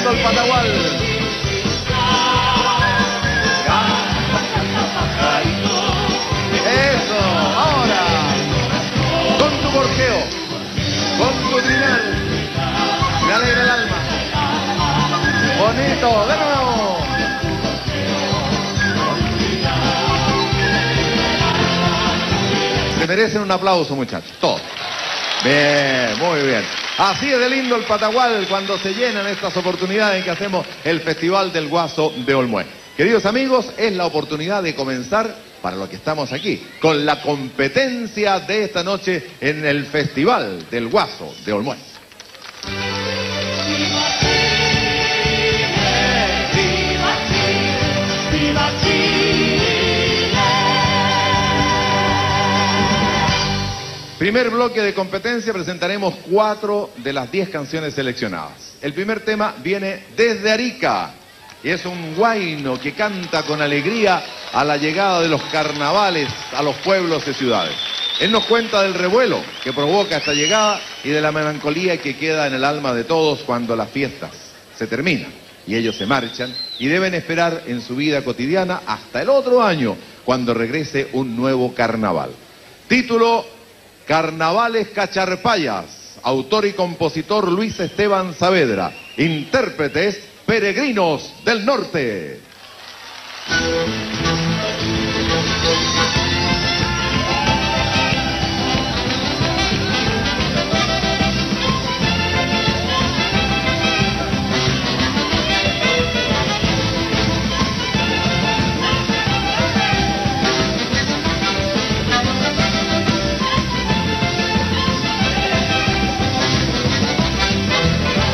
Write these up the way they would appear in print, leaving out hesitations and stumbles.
lindo el Patagual. Eso, ahora. Con tu porteo, con tu trinar. Me alegra el alma. Bonito, de nuevo. Se merecen un aplauso, muchachos, todos. Bien, muy bien. Así es de lindo el Patagual cuando se llenan estas oportunidades en que hacemos el Festival del Guaso de Olmué. Queridos amigos, es la oportunidad de comenzar, para lo que estamos aquí, con la competencia de esta noche en el Festival del Guaso de Olmué. Primer bloque de competencia, presentaremos 4 de las 10 canciones seleccionadas. El primer tema viene desde Arica y es un huayno que canta con alegría a la llegada de los carnavales a los pueblos y ciudades. Él nos cuenta del revuelo que provoca esta llegada y de la melancolía que queda en el alma de todos cuando las fiestas se terminan y ellos se marchan y deben esperar en su vida cotidiana hasta el otro año cuando regrese un nuevo carnaval. Título: Carnavales Cacharpayas. Autor y compositor Luis Esteban Saavedra. Intérpretes Peregrinos del Norte.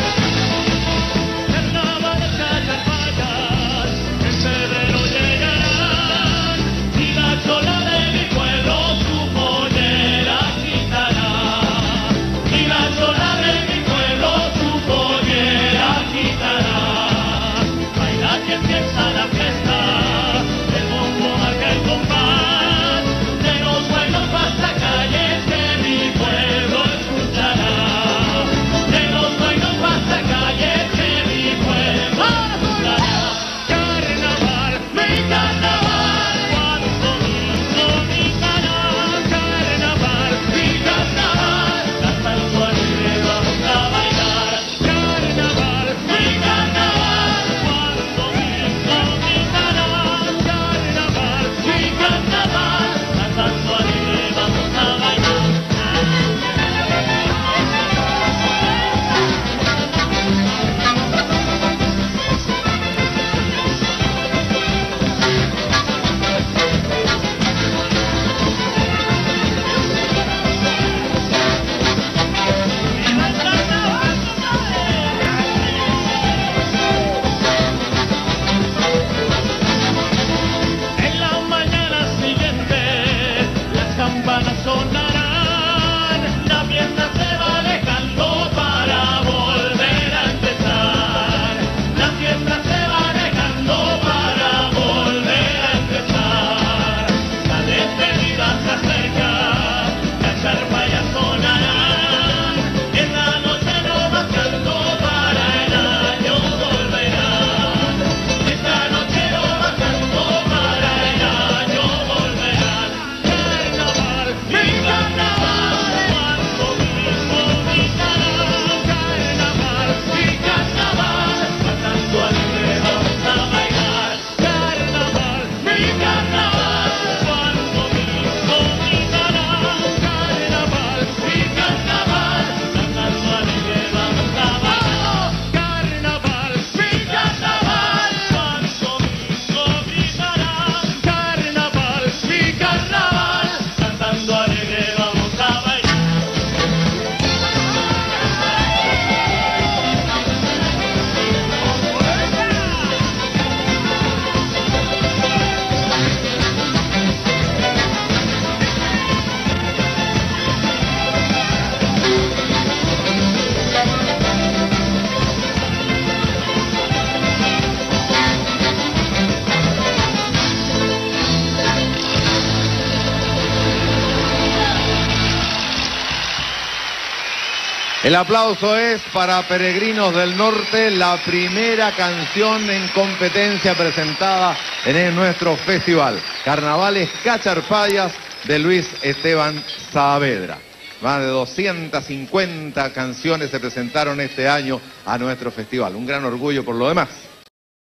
Carnaval Cacharpayas, en febrero llegará. El aplauso es para Peregrinos del Norte, la primera canción en competencia presentada en nuestro festival. Carnavales Cacharpayas de Luis Esteban Saavedra. Más de 250 canciones se presentaron este año a nuestro festival. Un gran orgullo por lo demás.